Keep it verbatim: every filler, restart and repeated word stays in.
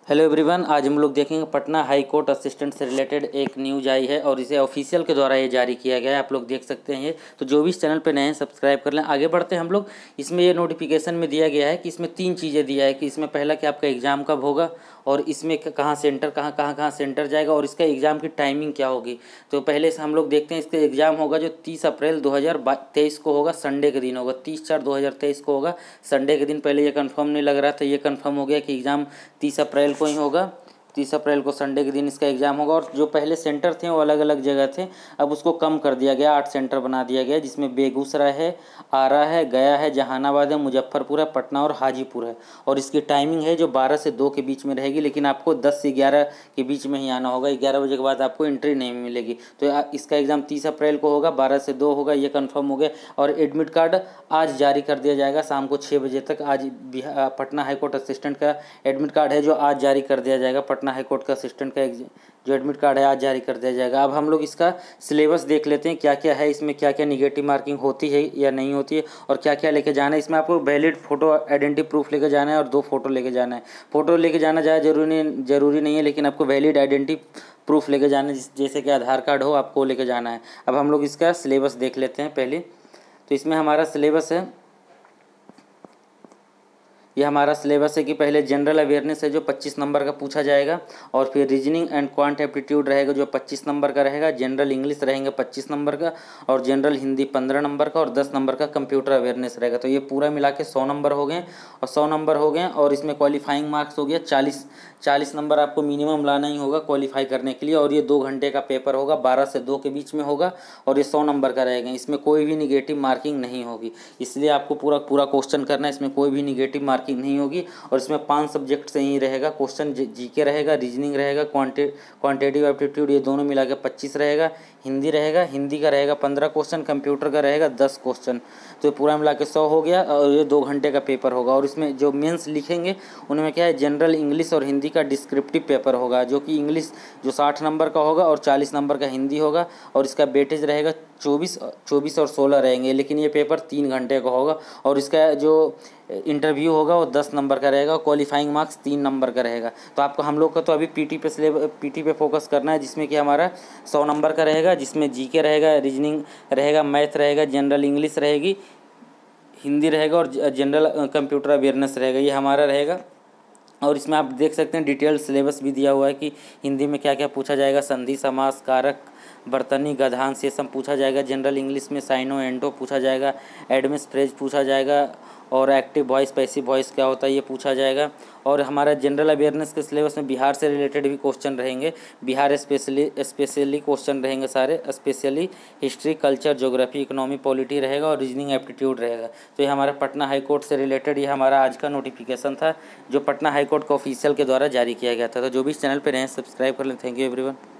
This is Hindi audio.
हेलो एवरीवन, आज हम लोग देखेंगे पटना हाई कोर्ट असिस्टेंट से रिलेटेड एक न्यूज आई है और इसे ऑफिशियल के द्वारा ये जारी किया गया है। आप लोग देख सकते हैं ये, तो जो भी इस चैनल पे नए हैं सब्सक्राइब कर लें। आगे बढ़ते हैं हम लोग। इसमें ये नोटिफिकेशन में दिया गया है कि इसमें तीन चीज़ें दिया है कि इसमें पहला कि आपका एग्ज़ाम कब होगा और इसमें कहाँ सेंटर कहाँ कहाँ कहाँ सेंटर जाएगा और इसका एग्ज़ाम की टाइमिंग क्या होगी। तो पहले से हम लोग देखते हैं, इसका एग्ज़ाम होगा जो तीस अप्रैल दो हज़ार तेईस को होगा, संडे के दिन होगा। तीस चार दो हज़ार तेईस को होगा, संडे के दिन। पहले ये कंफर्म नहीं लग रहा था, ये कंफर्म हो गया कि एग्ज़ाम तीस अप्रैल को ही होगा। तीस अप्रैल को संडे के दिन इसका एग्ज़ाम होगा। और जो पहले सेंटर थे वो अलग अलग जगह थे, अब उसको कम कर दिया गया, आठ सेंटर बना दिया गया, जिसमें बेगूसराय है, आरा है, गया है, जहानाबाद है, मुजफ्फरपुर है, पटना और हाजीपुर है। और इसकी टाइमिंग है जो बारह से दो के बीच में रहेगी, लेकिन आपको दस से ग्यारह के बीच में ही आना होगा। ग्यारह बजे के बाद आपको एंट्री नहीं मिलेगी। तो इसका एग्ज़ाम तीस अप्रैल को होगा, बारह से दो होगा, ये कन्फर्म हो गया। और एडमिट कार्ड आज जारी कर दिया जाएगा शाम को छः बजे तक। आज पटना हाईकोर्ट असिस्टेंट का एडमिट कार्ड है जो आज जारी कर दिया जाएगा। पटना हाईकोर्ट का असिस्टेंट का जो एडमिट कार्ड है आज जारी कर दिया जाएगा। अब हम लोग इसका सिलेबस देख लेते हैं, क्या क्या है इसमें, क्या क्या निगेटिव मार्किंग होती है या नहीं होती है और क्या क्या लेके जाना है। इसमें आपको वैलिड फोटो आइडेंटिटी प्रूफ लेके जाना है और दो फोटो लेके जाना है। फोटो लेके जाना ज़्यादा जरूरी नहीं जरूरी नहीं है, लेकिन आपको वैलिड आइडेंटिटी प्रूफ लेके जाना है, जैसे कि आधार कार्ड हो, आपको लेके जाना है। अब हम लोग इसका सिलेबस देख लेते हैं पहले। तो इसमें हमारा सिलेबस है, ये हमारा सिलेबस है कि पहले जनरल अवेयरनेस है जो पच्चीस नंबर का पूछा जाएगा, और फिर रीजनिंग एंड क्वांट एप्टीट्यूड रहेगा जो पच्चीस नंबर का रहेगा। जनरल इंग्लिश रहेंगे पच्चीस नंबर का, और जनरल हिंदी पंद्रह नंबर का, और दस नंबर का कंप्यूटर अवेयरनेस रहेगा। तो ये पूरा मिला के सौ नंबर हो गए और सौ नंबर हो गए। और इसमें क्वालिफाइंग मार्क्स हो गया चालीस चालीस नंबर आपको मिनिमम लाना ही होगा क्वालिफाई करने के लिए। और ये दो घंटे का पेपर होगा, बारह से दो के बीच में होगा, और ये सौ नंबर का रहेगा। इसमें कोई भी निगेटिव मार्किंग नहीं होगी, इसलिए आपको पूरा पूरा क्वेश्चन करना है। इसमें कोई भी निगेटिव मार्किंग नहीं होगी। और इसमें पांच सब्जेक्ट से ही रहेगा क्वेश्चन, जीके रहेगा, रीजनिंग रहेगा, क्वांटे क्वांटिटेटिव एप्टीट्यूड, ये दोनों मिला के पच्चीस रहेगा। हिंदी रहेगा, हिंदी का रहेगा पंद्रह क्वेश्चन, कंप्यूटर का रहेगा दस क्वेश्चन। तो पूरा मिला के सौ हो गया, और ये दो घंटे का पेपर होगा। और इसमें जो मेंस लिखेंगे उनमें क्या है, जनरल इंग्लिश और हिंदी का डिस्क्रिप्टिव पेपर होगा, जो कि इंग्लिश जो साठ नंबर का होगा और चालीस नंबर का हिंदी होगा। और इसका वेटेज रहेगा चौबीस चौबीस और सोलह रहेंगे, लेकिन ये पेपर तीन घंटे का होगा। और इसका जो इंटरव्यू होगा वो दस नंबर का रहेगा, क्वालिफाइंग मार्क्स तीन नंबर का रहेगा। तो आपको हम लोग का तो अभी पीटी पे सिलेबस पीटी पे फोकस करना है, जिसमें कि हमारा सौ नंबर का रहेगा, जिसमें जीके रहेगा, रीजनिंग रहेगा, मैथ रहेगा, जनरल इंग्लिश रहेगी, हिंदी रहेगा, और जनरल कंप्यूटर अवेयरनेस रहेगा, ये हमारा रहेगा। और इसमें आप देख सकते हैं डिटेल सिलेबस भी दिया हुआ है कि हिंदी में क्या क्या पूछा जाएगा। संधि, समास, कारक, बर्तनी, गधांश, ये सब पूछा जाएगा। जनरल इंग्लिश में साइनो एंडो पूछा जाएगा, एडमिस फ्रेज पूछा जाएगा, और एक्टिव वॉइस पैसिव वॉइस क्या होता है ये पूछा जाएगा। और हमारा जनरल अवेयरनेस के सिलेबस में बिहार से रिलेटेड भी क्वेश्चन रहेंगे। बिहार स्पेशली स्पेशली क्वेश्चन रहेंगे सारे, specially history, culture, geography, economy, polity रहेगा, और रीजनिंग एप्टीट्यूड रहेगा। तो ये हमारा पटना हाईकोर्ट से रिलेटेड ये हमारा आज का नोटिफिकेशन था, जो पटना हाईकोर्ट का ऑफिशियल के द्वारा जारी किया गया था। तो जो भी इस चैनल पर रहें सब्सक्राइब कर लें। Thank you everyone.